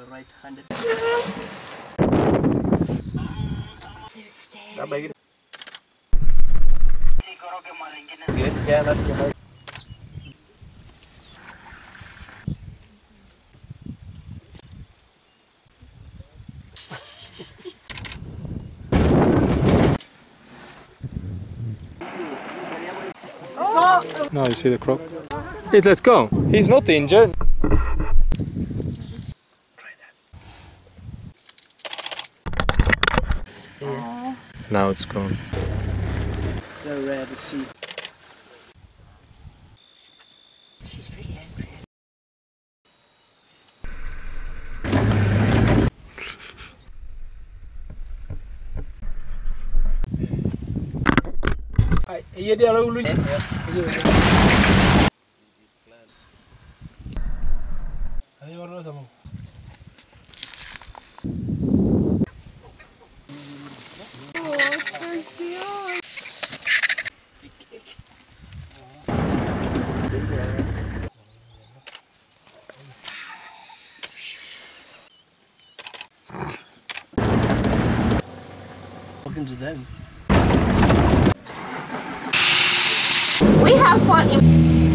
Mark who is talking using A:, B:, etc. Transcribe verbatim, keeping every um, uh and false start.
A: right-handed.
B: No, you see the croc. It let go. He's not injured.
A: Yeah.
B: Now it's gone.
A: Very rare to see. She's really angry. Iya dia lalu. Ayo warna sama. Talking to them.
C: We have fun in